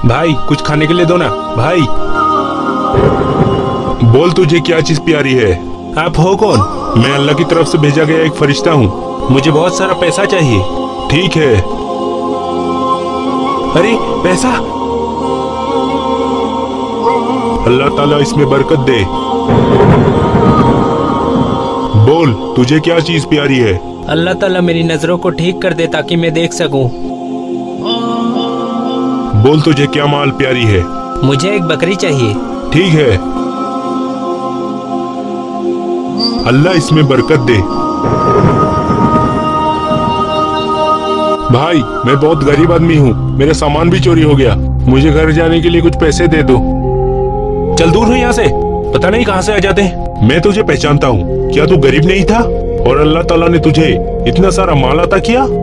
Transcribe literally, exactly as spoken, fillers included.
भाई कुछ खाने के लिए दो ना भाई। बोल तुझे क्या चीज प्यारी है? आप हो कौन? मैं अल्लाह की तरफ से भेजा गया एक फरिश्ता हूँ। मुझे बहुत सारा पैसा चाहिए। ठीक है। अरे पैसा! अल्लाह ताला इसमें बरकत दे। बोल तुझे क्या चीज प्यारी है? अल्लाह ताला मेरी नजरों को ठीक कर दे ताकि मैं देख सकूं। बोल तुझे क्या माल प्यारी है? मुझे एक बकरी चाहिए। ठीक है। अल्लाह इसमें बरकत दे। भाई मैं बहुत गरीब आदमी हूँ, मेरा सामान भी चोरी हो गया। मुझे घर जाने के लिए कुछ पैसे दे दो। चल दूर हो यहाँ से, पता नहीं कहाँ से आ जाते हैं। मैं तुझे पहचानता हूँ, क्या तू गरीब नहीं था? और अल्लाह ताला ने तुझे इतना सारा माल अता किया?